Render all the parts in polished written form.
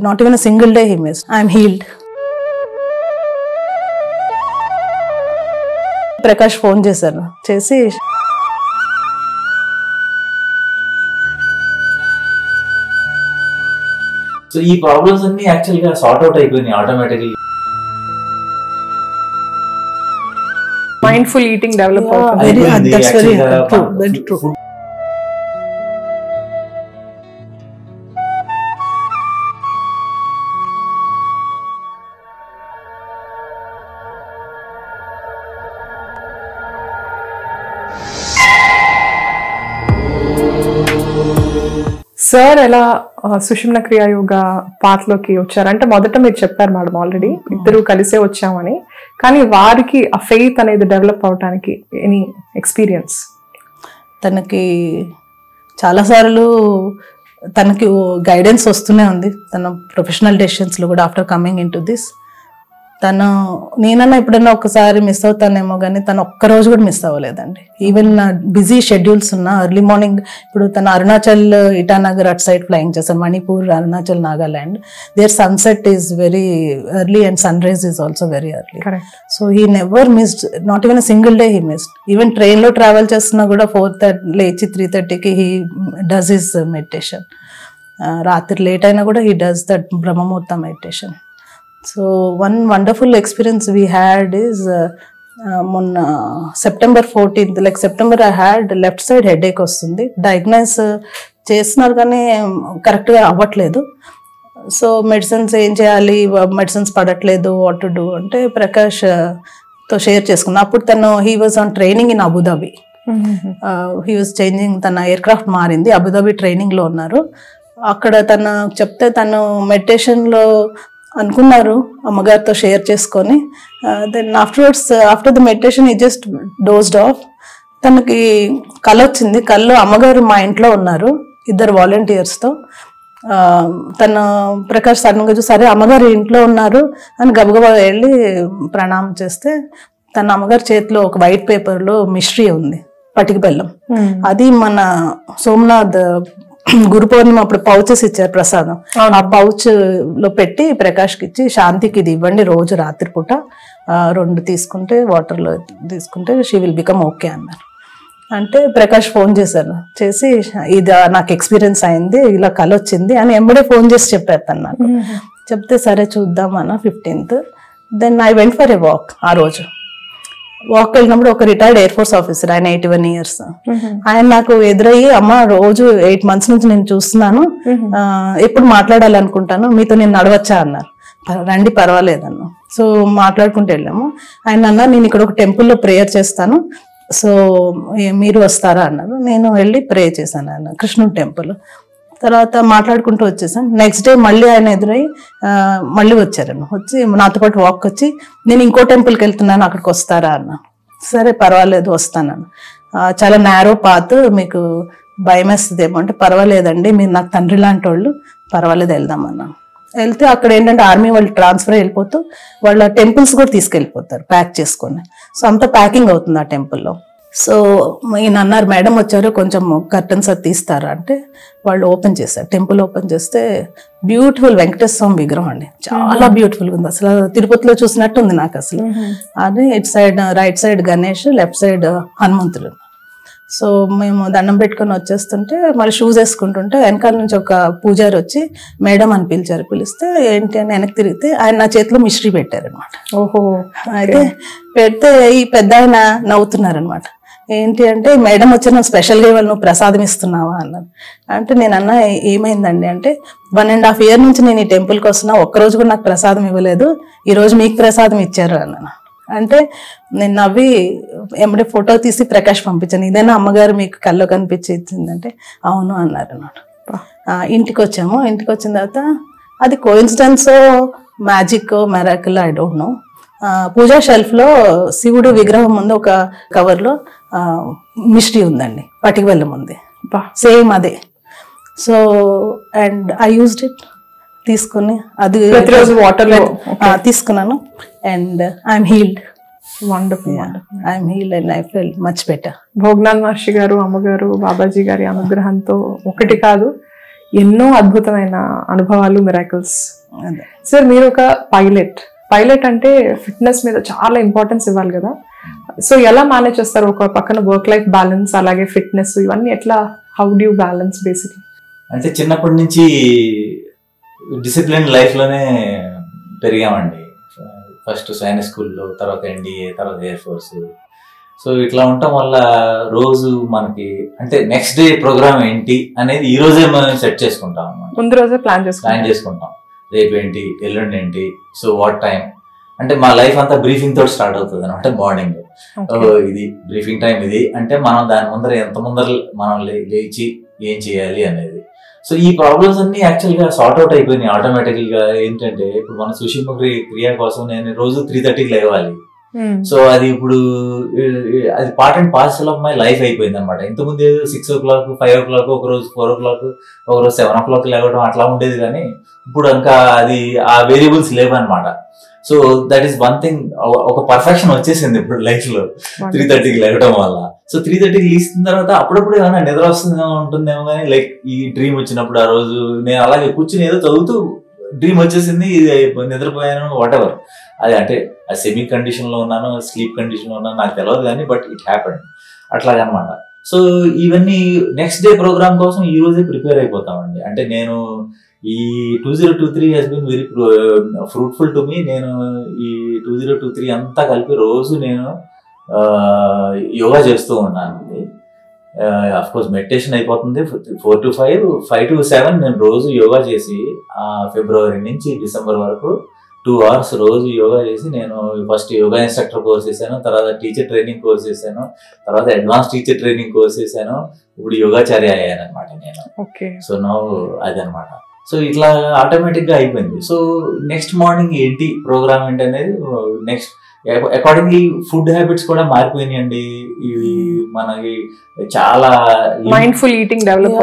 Not even a single day he missed. I am healed. Prakash phone చేశారు, చేసి so ఈ problems అన్ని actual గా సార్ట్ అవుట్ అయిపోయినాయి ఆటోమేటిక్లీ. మైండ్ఫుల్ ఈటింగ్ డెవలప్ అవుతుంది. సార్ ఎలా సుషుమ్న క్రియా యోగా పాత్లోకి వచ్చారంటే, మొదట మీరు చెప్పారు మేడం ఆల్రెడీ ఇద్దరు కలిసే వచ్చామని, కానీ వారికి ఆ ఫెయిత్ అనేది డెవలప్ అవడానికి ఎనీ ఎక్స్పీరియన్స్? తనకి చాలాసార్లు తనకి గైడెన్స్ వస్తూనే ఉంది తన ప్రొఫెషనల్ డెసిషన్స్లో కూడా. After coming in to this తను, నేనన్నా ఎప్పుడన్నా ఒక్కసారి మిస్ అవుతానేమో కానీ తను ఒక్కరోజు కూడా మిస్ అవ్వలేదండి. ఈవెన్ బిజీ షెడ్యూల్స్ ఉన్నా ఎర్లీ మార్నింగ్, ఇప్పుడు తన Arunachal Itanagar at side flying చేశారు, Manipur, Arunachal, Nagaland. There sunset is very early and sunrise is also very early. So he never missed, not even a single day he missed. Even ట్రైన్లో travel చేస్తున్నా కూడా 4:30 లేచి 3:30కి he does his meditation. రాత్రి late అయినా కూడా he does that Brahmamuhurta meditation. So one wonderful experience we had is on September 14th, like September I had left side headache వస్తుంది. Diagnose చేస్తున్నారు కానీ కరెక్ట్గా అవ్వట్లేదు. సో మెడిసిన్స్ ఏం చేయాలి, మెడిసిన్స్ పడట్లేదు, వాట్ టు డూ అంటే ప్రకాష్తో షేర్ చేసుకున్నా. అప్పుడు తను he was on training in Abu Dhabi. He was changing, తన ఎయిర్ క్రాఫ్ట్ మారింది, అబుదాబి ట్రైనింగ్లో ఉన్నారు. అక్కడ తను చెప్తే తను మెడిటేషన్లో అనుకున్నారు అమ్మగారితో షేర్ చేసుకొని. Then after the meditation he just dozed off. తనకి కళ వచ్చింది. కళ్ళు అమ్మగారు మా ఇంట్లో ఉన్నారు ఇద్దరు వాలంటీర్స్తో. తన ప్రకాష్ సడన్గా చూసి సరే అమ్మగారు ఇంట్లో ఉన్నారు అని గబగబా వెళ్ళి ప్రణామం చేస్తే తన అమ్మగారి చేతిలో ఒక వైట్ పేపర్లో మిశ్రీ ఉంది, పటిక బెల్లం. అది మన సోమనాథ్ గురు పౌర్ణిమ అప్పుడు పౌచెస్ ఇచ్చారు ప్రసాదం. ఆ పౌచ్ లో పెట్టి ప్రకాష్కి ఇచ్చి, శాంతికి ఇది ఇవ్వండి రోజు రాత్రిపూట 2 తీసుకుంటే, వాటర్లో తీసుకుంటే షీ విల్ బికమ్ ఓకే అన్నారు. అంటే ప్రకాష్ ఫోన్ చేశారు, చేసి ఇది నాకు ఎక్స్పీరియన్స్ అయింది, ఇలా కళ వచ్చింది అని ఎంబడే ఫోన్ చేసి చెప్పారు తను నాకు. చెప్తే సరే చూద్దాం అన్న 15th. Then I went for a walk. ఆ రోజు వాక్ వెళ్ళినప్పుడు ఒక రిటైర్డ్ ఎయిర్ ఫోర్స్ ఆఫీసర్, ఆయన 81 years, ఆయన నాకు ఎదురయ్యి, అమ్మ రోజు 8 months నుంచి నేను చూస్తున్నాను, ఎప్పుడు మాట్లాడాలనుకుంటాను, మీతో నేను నడవచ్చా అన్నారు. రండి పర్వాలేదన్నా. సో మాట్లాడుకుంటూ వెళ్ళాము. ఆయన అన్నారు నేను ఇక్కడ ఒక టెంపుల్లో ప్రేయర్ చేస్తాను, సో మీరు వస్తారా అన్నారు. నేను వెళ్ళి ప్రే చేశాను ఆయన కృష్ణుడి టెంపుల్. తర్వాత మాట్లాడుకుంటూ వచ్చేసాను. నెక్స్ట్ డే మళ్ళీ ఆయన ఎదురై మళ్ళీ వచ్చారన్న, వచ్చి నాతో పాటు వాక్ వచ్చి నేను ఇంకో టెంపుల్కి వెళ్తున్నాను అక్కడికి వస్తారా అన్న. సరే పర్వాలేదు వస్తానన్న. చాలా నేరో పాత్, మీకు భయం వేస్తుందేమో అంటే పర్వాలేదండి, మీరు నాకు తండ్రి లాంటి వాళ్ళు, పర్వాలేదు వెళ్దామన్నా. వెళ్తే అక్కడ ఏంటంటే ఆర్మీ వాళ్ళు ట్రాన్స్ఫర్ వెళ్ళిపోతూ వాళ్ళ టెంపుల్స్ కూడా తీసుకెళ్ళిపోతారు ప్యాక్ చేసుకొని. సో అంతా ప్యాకింగ్ అవుతుంది ఆ టెంపుల్లో. సో ఈయన అన్నారు మేడం వచ్చారు కొంచెం కర్టన్స్ అది తీస్తారా అంటే వాళ్ళు ఓపెన్ చేశారు. టెంపుల్ ఓపెన్ చేస్తే బ్యూటిఫుల్ వెంకటేశ్వర స్వామి విగ్రహం అండి, చాలా బ్యూటిఫుల్గా ఉంది. అసలు తిరుపతిలో చూసినట్టు ఉంది నాకు అసలు. అది ఇటు side right side Ganesh, left side హనుమంతుడు. సో మేము దండం పెట్టుకొని వచ్చేస్తుంటే మళ్ళీ షూస్ వేసుకుంటుంటే వెనకాల నుంచి ఒక పూజారి వచ్చి మేడం అని పిలిచారు. పిలిస్తే ఏంటి అని వెనక్కి తిరిగితే ఆయన నా చేతిలో మిశ్రీ పెట్టారనమాట. ఓహో. అయితే పెడితే ఈ పెద్ద ఆయన నవ్వుతున్నారనమాట. ఏంటి అంటే మేడం వచ్చి నువ్వు స్పెషల్గా ఇవాళ నువ్వు ప్రసాదం ఇస్తున్నావా అన్నారు. అంటే నేను అన్నా ఏమైందండి అంటే 1.5 years నుంచి నేను ఈ టెంపుల్కి వస్తున్నా, ఒక్కరోజు కూడా నాకు ప్రసాదం ఇవ్వలేదు, ఈరోజు మీకు ప్రసాదం ఇచ్చారు అన్నాను. అంటే నేను నవ్వి ఎమ్మడే ఫోటో తీసి ప్రకాష్ పంపించాను, ఇదేనా అమ్మగారు మీకు కల్లో కనిపించి ఇచ్చిందంటే అవును అన్నారు అన్నమాట. ఇంటికి వచ్చాము. ఇంటికి వచ్చిన తర్వాత అది కోఇన్సిడెన్సో magic miracle I don't know. Puja shelf లో శివుడు విగ్రహం ముందు ఒక కవర్ లో మిస్ట్రీ ఉందండి, పటిక బెల్లం ఉంది, సేమ్ అదే. So and I used it, తీసుకుని అది ప్రతిరోజు వాటర్ లో తీసుకున్నాను and I'm healed. Wonderful. I'm healed and I feel much better. Bhoganath Maharshi garu, అమ్మగారు, బాబాజీ గారి అనుగ్రహంతో ఒకటి కాదు ఎన్నో అద్భుతమైన అనుభవాలు, మిరాకిల్స్. సార్ మీరు ఒక పైలట్ అంటే ఫిట్నెస్ మీద చాలా ఇంపార్టెన్స్ ఇవ్వాలి కదా. సో ఎలా మేనేజ్ చేస్తారు? ఒక పక్కన వర్క్ లైఫ్ బ్యాలెన్స్, అలాగే ఫిట్నెస్, ఇవన్నీ ఎట్లా, how do you balance basically? అంటే చిన్నప్పటి నుంచి డిసిప్లిన్ లైఫ్లోనే పెరిగామండి. ఫస్ట్ సైనిక్ స్కూల్లో, తర్వాత ఎన్డీఏ, తర్వాత ఎయిర్ ఫోర్స్. సో ఇట్లా ఉండటం వల్ల రోజు మనకి అంటే నెక్స్ట్ డే ప్రోగ్రామ్ ఏంటి అనేది ఈ రోజే మనం సెట్ చేసుకుంటాం అన్నమాట. ముందు రోజే ప్లాన్ చేసుకుంటాం. రేపు ఏంటి, ఎల్లుండి ఏంటి, సో వాట్ టైం అంటే మా లైఫ్ అంతా బ్రీఫింగ్ తోటి స్టార్ట్ అవుతుంది అనమాట. మార్నింగ్ ఇది బ్రీఫింగ్ టైం ఇది అంటే మనం దాని ముందర ఎంత ముందర మనం లేచి ఏం చేయాలి అనేది. సో ఈ ప్రాబ్లమ్స్ అన్ని యాక్చువల్గా సార్ట్ అవుట్ అయిపోయినాయి ఆటోమేటిక్గా. ఏంటంటే ఇప్పుడు మన సుషుమ్న క్రియ కోసం నేను రోజు 3:30కి లేవాలి. సో అది ఇప్పుడు అది part and parcel of my life అయిపోయింది అనమాట. ఇంతకుముందు 6 o'clock, 5 o'clock, ఒక రోజు 4 o'clock, ఒక రోజు 7 o'clock లేవడం అట్లా ఉండేది. కానీ ఇప్పుడు ఇంకా అది ఆ వేరియబుల్స్ లేవన్నమాట. So that is one thing, ఒక పర్ఫెక్షన్ వచ్చేసింది ఇప్పుడు లైఫ్ లో 3:30కి లేవడం వల్ల. సో 3:30కి లేచిన తర్వాత అప్పుడప్పుడు ఏమైనా నిద్ర ఉంటుందేమో కానీ లైక్ ఈ డ్రీమ్ వచ్చినప్పుడు ఆ రోజు నేను అలాగే కూర్చుని ఏదో చదువుతూ డ్రీమ్ వచ్చేసింది, నిద్రపోయాను, వాట్ ఎవర్. అది అంటే ఆ సెమీ కండిషన్ లో ఉన్నాను, స్లీప్ కండిషన్ లో ఉన్నాను, నాకు తెలియదు కానీ బట్ ఇట్ హ్యాపెండ్ అట్లాగనమాట. సో ఇవన్నీ నెక్స్ట్ డే ప్రోగ్రామ్ కోసం ఈ రోజే ప్రిపేర్ అయిపోతామండి. అంటే నేను ఈ 2023 has been very fruitful to me. నేను ఈ 2023 అంతా కలిపి రోజు నేను యోగా చేస్తూ ఉన్నానండి. అఫ్ కోర్స్ మెడిటేషన్ అయిపోతుంది 4 to 5, 5 to 7 నేను రోజు యోగా చేసి ఫిబ్రవరి నుంచి డిసెంబర్ వరకు 2 hours రోజు యోగా చేసి నేను ఫస్ట్ యోగా ఇన్స్ట్రక్టర్ కోర్స్ చేశాను, తర్వాత టీచర్ ట్రైనింగ్ కోర్స్ చేశాను, తర్వాత అడ్వాన్స్ టీచర్ ట్రైనింగ్ కోర్స్ చేశాను, ఇప్పుడు యోగాచార్య అయ్యాను అనమాట నేను. సో నౌ అదనమాట. సో ఇట్లా ఆటోమేటిక్ గా అయిపోయింది. సో నెక్స్ట్ మార్నింగ్ ఏంటి ప్రోగ్రామ్ ఏంటి అనేది నెక్స్ట్ అకార్డింగ్లీ ఫుడ్ హ్యాబిట్స్ కూడా మారిపోయినాయండి. ఇవి మనకి చాలా mindful eating develop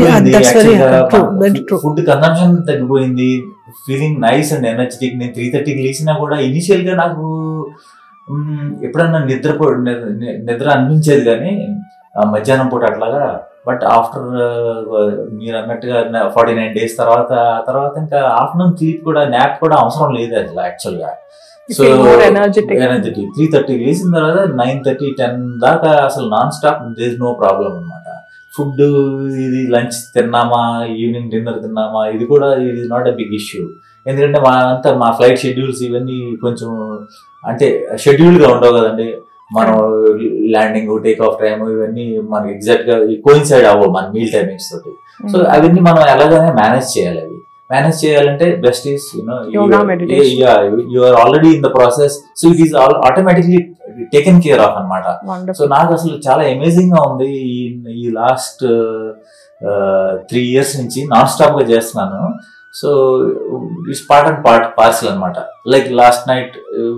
food consumption తగ్గిపోయింది. Feeling nice and energetic. నేను 3:30కి లేచినా కూడా ఇనిషియల్ గా నాకు ఎప్పుడన్నా నిద్ర అనిపించేది కానీ మధ్యాహ్నం పూట అట్లాగా. బట్ ఆఫ్టర్ మీరు అన్నట్టుగా 49 days తర్వాత ఇంకా ఆఫ్టర్నూన్ స్లీప్ కూడా, నాప్ కూడా అవసరం లేదు అసలు యాక్చువల్ గా. సో ఎనర్జెటిక్ 3:30కి లేచిన తర్వాత 9:30, 10 దాకా అసలు non stop, there is no problem అనమాట. ఫుడ్ ఇది లంచ్ తిన్నామా, ఈవినింగ్ డిన్నర్ తిన్నామా, ఇది కూడా ఇది is not a big issue. ఎందుకంటే మా ఫ్లైట్ షెడ్యూల్స్ ఇవన్నీ కొంచెం అంటే షెడ్యూల్ గా ఉండవు కదండి. మనం ల్యాండింగ్, టేక్ ఆఫ్ టైమ్ ఇవన్నీ మనకి ఎగ్జాక్ట్ గా కోయిన్సైడ్ అవ్వవు మన మీల్ టైమింగ్స్ తోటి. సో అవన్నీ మనం ఎలాగైనా మేనేజ్ చేయాలి. అవి మేనేజ్ చేయాలంటే best is you are already in the process. So it is automatically taken care of అనమాట. సో నాకు అసలు చాలా అమేజింగ్ గా ఉంది. ఈ లాస్ట్ 3 years నుంచి నాన్ స్టాప్ గా చేస్తున్నాను. So it's part and parcel అనమాట. లైక్ లాస్ట్ నైట్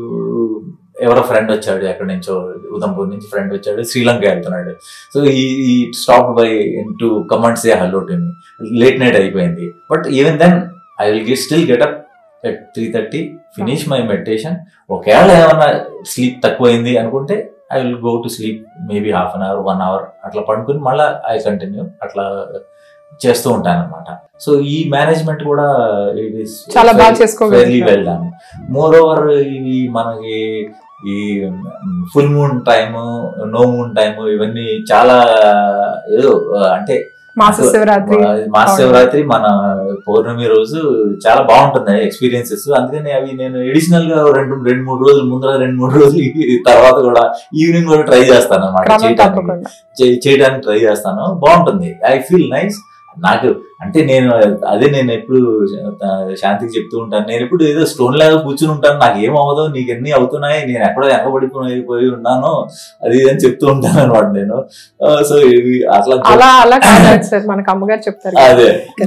ఎవరో ఫ్రెండ్ వచ్చాడు, ఎక్కడి నుంచో ఉదంపూర్ నుంచి ఫ్రెండ్ వచ్చాడు, శ్రీలంక వెళ్తున్నాడు. సో ఈ stop by to come and say hello to me. Late night అయిపోయింది, but even then I will still get up at 3:30, finish my meditation. ఒకవేళ ఏమైనా స్లీప్ తక్కువైంది అనుకుంటే I will go to sleep maybe 1/2 hour, 1 hour అట్లా పడుకుని మళ్ళీ I continue అట్లా చేస్తూ ఉంటాను అనమాట. సో ఈ మేనేజ్మెంట్ కూడా ఇట్ ఈస్ చాలా బాగా చేసుకోగలిగాను. Well done. మోర్ ఓవర్ ఇవి మనకి ఈ full moon time, no moon time ఇవన్నీ చాలా ఏదో అంటే మాస శివరాత్రి మన పౌర్ణమి రోజు చాలా బాగుంటుంది ఎక్స్పీరియన్సెస్. అందుకని అవి నేను ఎడిషనల్ గా 2-3 రోజులు ముందర 2-3 రోజులు తర్వాత కూడా ఈవినింగ్ కూడా ట్రై చేస్తాను అనమాట. చేయడానికి ట్రై చేస్తాను, బాగుంటుంది. I feel nice. నాకు అంటే నేను ఎప్పుడు శాంతికి చెప్తూ ఉంటాను, నేను ఎప్పుడు ఏదో స్టోన్ లాగా కూర్చుని ఉంటాను, నాకు ఏం అవ్వదు, నీకు ఎన్ని అవుతున్నాయి, నేను ఎక్కడో వెనకబడిపోయి ఉన్నాను అది అని చెప్తూ ఉంటాను అనమాట నేను. సో ఇవి అట్లా మనకు అమ్మగారు చెప్తారు, అదే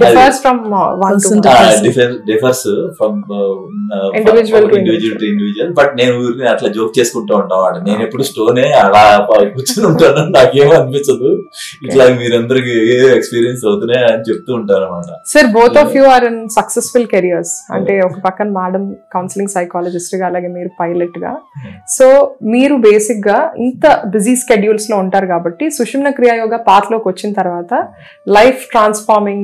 differs from individual to individual. But నేను ఊరికి అట్లా జోక్ చేసుకుంటూ ఉంటాను. నేను ఎప్పుడు స్టోనే అలా కూర్చుని ఉంటాను, నాకేమో అనిపించదు. ఇట్లా మీరందరికి ఏ ఎక్స్పీరియన్స్ అవుతున్నాయి అని చెప్తూ ఉంటారు అన్నమాట. Sir both of you are in successful careers. అంటే ఒక పక్కన మేడం కౌన్సిలింగ్ సైకాలజిస్ట్ గా, అలాగే మీరు పైలట్ గా. సో మీరు బేసిక్ గా ఇంత బిజీ స్కెడ్యూల్స్ లో ఉంటారు కాబట్టి సుషుమ్న క్రియా యోగా పాత్ లోకి వచ్చిన తర్వాత లైఫ్ ట్రాన్స్ఫార్మింగ్ గా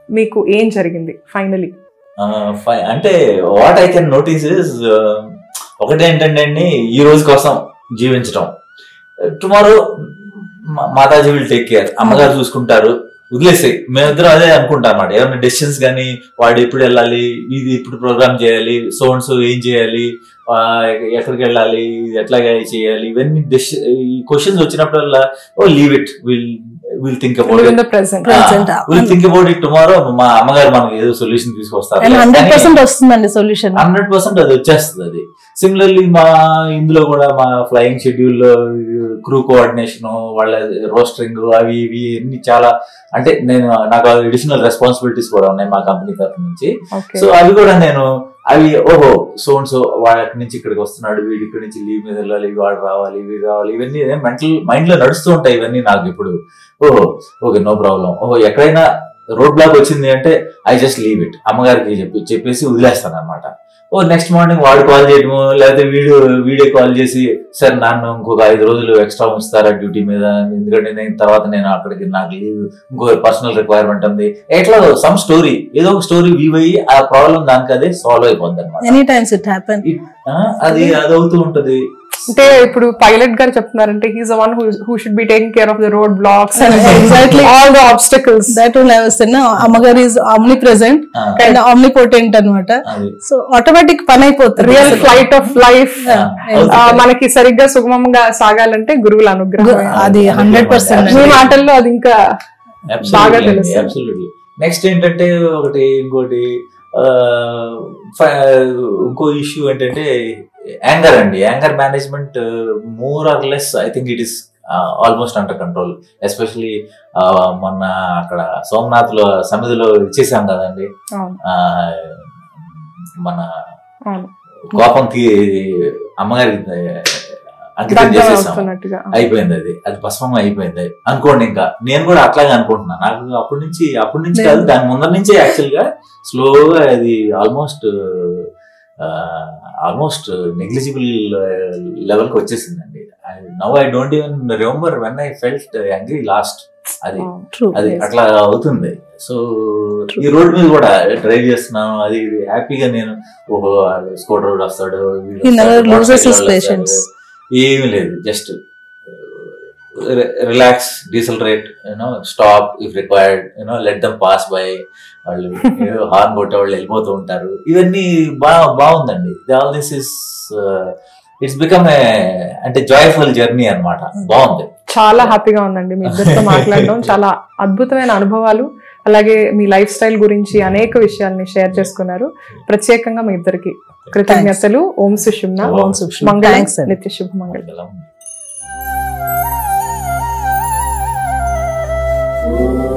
మీకు ఏం జరిగింది ఫైనలీ? అంటే what I can notice is ఒకటేంటంటే అండి, ఈ రోజు కోసం జీవించడం. Tomorrow Mataji will take care, అమ్మగారు చూసుకుంటారు, వదిలేసాయి. మేమిద్దరం అదే అనుకుంటాం అన్నమాట. ఏమైనా డెసిషన్స్ కానీ, వాడు ఎప్పుడు వెళ్ళాలి, ఇది ఇప్పుడు ప్రోగ్రామ్ చేయాలి, సోన్స్ ఏం చేయాలి, ఎక్కడికి వెళ్ళాలి, ఎట్లా చేయాలి, ఇవన్నీ ఈ క్వశ్చన్స్ వచ్చినప్పుడల్లా leave it, will think about it, will think about it tomorrow. మా అమ్మగారు మనకి ఏదో సొల్యూషన్ తీసుకొస్తారు, 100% వస్తుందండి సొల్యూషన్, 100% అది వచ్చేస్తుంది. అది సిమిలర్లీ మా ఇందులో కూడా మా ఫ్లయింగ్ షెడ్యూల్ లో క్రూ కోఆర్డినేషన్, వాళ్ళ రోస్టరింగ్, అవి ఇవి అన్ని చాలా, అంటే నాకు అడిషనల్ రెస్పాన్సిబిలిటీస్ కూడా ఉన్నాయి మా కంపెనీ తరఫు నుంచి. సో అవి కూడా అవి సోన్స్ వాడు అక్కడి నుంచి ఇక్కడికి వస్తున్నాడు, వీడి ఇక్కడి నుంచి లీవ్ మీద వెళ్ళాలి, వాడు రావాలి, వీడు రావాలి, ఇవన్నీ మైండ్ లో నడుస్తూ ఉంటాయి. ఇవన్నీ నాకు ఇప్పుడు ఓకే నో ప్రాబ్లం. ఎక్కడైనా రోడ్ బ్లాక్ వచ్చింది అంటే ఐ జస్ట్ లీవ్ ఇట్, అమ్మగారికి చెప్పేసి వదిలేస్తాను అనమాట. నెక్స్ట్ మార్నింగ్ వాడు కాల్ చేయడము, లేకపోతే వీడియో కాల్ చేసి సార్ నన్ను ఇంకొక 5 రోజులు ఎక్స్ట్రా ఉంచుతారా డ్యూటీ మీద, ఎందుకంటే నేను అక్కడికి నాకు లీవ్, ఇంకో పర్సనల్ రిక్వైర్మెంట్ ఉంది, ఎట్లా సమ్ స్టోరీ, ఏదో ఒక స్టోరీ వీవ్ అయ్యి ఆ ప్రాబ్లం దానికి అదే సాల్వ్ అయిపోద్ది అనమాట. అది అవుతూ ఉంటది. అంటే ఇప్పుడు పైలట్ గారు చెప్తున్నారంటే he's the one who should be taking care of the road blocks and exactly all the obstacles. That will have sun అమ్మగారు is omnipresent and omnipotent అన్నమాట. సో ఆటోమేటిక్ పని అయిపోతుంది. రియల్ ఫ్లైట్ ఆఫ్ లైఫ్ మనకి సరిగ్గా సుగమంగా సాగాలంటే గురువుల అనుగ్రహం, అది 100%. మీ మాటల్లో అది ఇంకా బాగా తెలుస్తుంది. నెక్స్ట్ ఏంటంటే ఇంకో ఇష్యూ ఏంటంటే యాంగర్ అండి. Anger management more or less I think it is almost under control. Especially మొన్న అక్కడ సోమనాథ్ లో సమిధిలో ఇచ్చేసాం కదండి, మన కోపంకి అమ్మగారికి అంకితం చేసేసాం, అయిపోయింది. అది భస్మం అయిపోయింది అనుకోండి. ఇంకా నేను కూడా అట్లాగే అనుకుంటున్నా. నాకు అప్పటి నుంచి కాదు, దాని ముందర నుంచే యాక్చువల్ గా స్లోగా అది ఆల్మోస్ట్ నెగ్లిజిబుల్ లెవెల్ కి వచ్చేసిందండి. Now I don't even remember when I felt angry last. అది అట్లా అవుతుంది. సో ఈ రోడ్ మీద కూడా డ్రైవ్ చేస్తున్నాను, అది హ్యాపీగా నేను స్కూటర్ రోడ్ వస్తాడు, ఏమీ లేదు, just relax, diesel rate, stop if required, let them pass by, వాళ్ళు హార్న్ కొట్టే వాళ్ళు వెళ్ళిపోతూ ఉంటారు. ఇవన్నీ బాగుందండి. All this is it's become అంటే జాయ్ఫుల్ జర్నీ అన్నమాట. బాగుంది, చాలా హ్యాపీగా ఉందండి మీ ఇద్దరితో మాట్లాడడం. చాలా అద్భుతమైన అనుభవాలు, అలాగే మీ లైఫ్ స్టైల్ గురించి అనేక విషయాల్ని షేర్ చేసుకున్నారు. ప్రత్యేకంగా మీ ఇద్దరికి కృతజ్ఞతలు. ఓం సుషుమ్నా, మంగళం, నిత్య శుభ మంగళం.